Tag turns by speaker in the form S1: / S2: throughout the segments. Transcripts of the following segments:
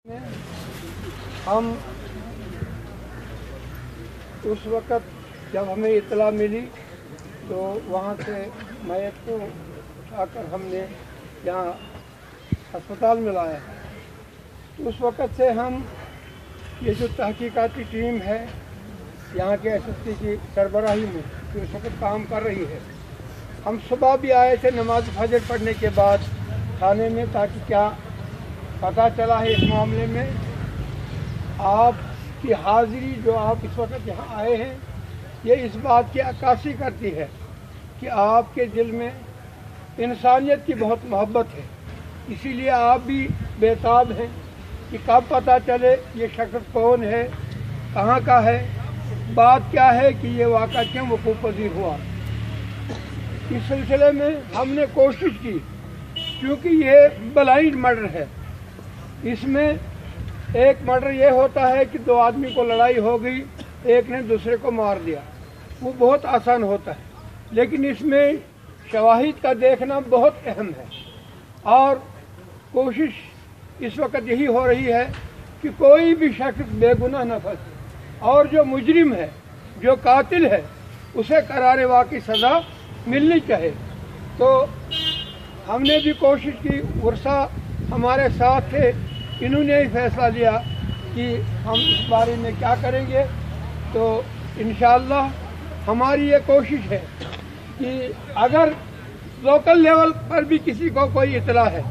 S1: हम उस वक़्त जब हमें इत्तला मिली तो वहाँ से मैयत को उठाकर हमने यहाँ अस्पताल में लाया। तो उस वक़्त से हम ये जो तहकीकाती टीम है यहाँ के एसएसपी की सरबराही में जो इस वक़्त काम कर रही है, हम सुबह भी आए थे नमाज फजर पढ़ने के बाद थाने में, ताकि क्या पता चला है इस मामले में। आपकी हाज़िरी जो आप इस वक्त यहाँ आए हैं, ये इस बात की अक्कासी करती है कि आपके दिल में इंसानियत की बहुत मोहब्बत है। इसीलिए आप भी बेताब हैं कि कब पता चले ये शख्स कौन है, कहाँ का है, बात क्या है कि ये वाक़ा क्यों वक़ूफ़ पज़ीर हुआ। इस सिलसिले में हमने कोशिश की, क्योंकि ये ब्लाइंड मर्डर है। इसमें एक मर्डर ये होता है कि दो आदमी को लड़ाई हो गई, एक ने दूसरे को मार दिया, वो बहुत आसान होता है। लेकिन इसमें शवाहिद का देखना बहुत अहम है और कोशिश इस वक्त यही हो रही है कि कोई भी शख्स बेगुनाह न फंसे और जो मुजरिम है, जो कातिल है, उसे करारे वाक़ई सज़ा मिलनी चाहिए। तो हमने भी कोशिश की, वर्षा हमारे साथ थे, इन्होंने ही फैसला लिया कि हम इस बारे में क्या करेंगे। तो इंशाअल्लाह हमारी ये कोशिश है कि अगर लोकल लेवल पर भी किसी को कोई इत्तला है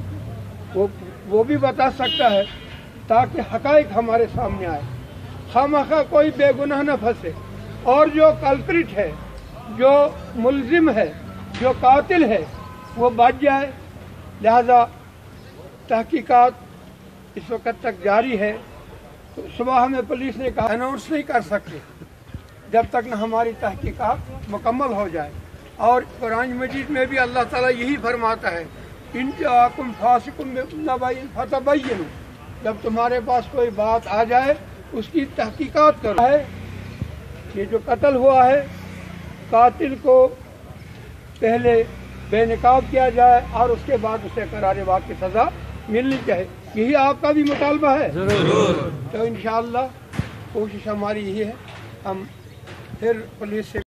S1: वो भी बता सकता है, ताकि हक़ाइक़ हमारे सामने आए, खामखा कोई बेगुनाह न फंसे और जो कल्प्रिट है, जो मुल्जिम है, जो कातिल है, वो बच जाए। लिहाजा तहकीकात इस वक्त तक जारी है। तो सुबह हमें पुलिस ने कहा अनाउंस नहीं कर सकते जब तक न हमारी तहकीकात मुकम्मल हो जाए। और कुरान मजीद में भी अल्लाह ताला यही फरमाता है, इन जाकुम फासिकुम बिनबइन फतबय्यनु, जब तुम्हारे पास कोई बात आ जाए उसकी तहकीकात करो। है ये जो कत्ल हुआ है, कातिल को पहले बेनकाब किया जाए और उसके बाद उसे करारे वाक़ई सज़ा मिलनी चाहिए। यही आपका भी मुतालबा है? जरूर। तो इंशाअल्लाह कोशिश हमारी यही है, हम फिर पुलिस से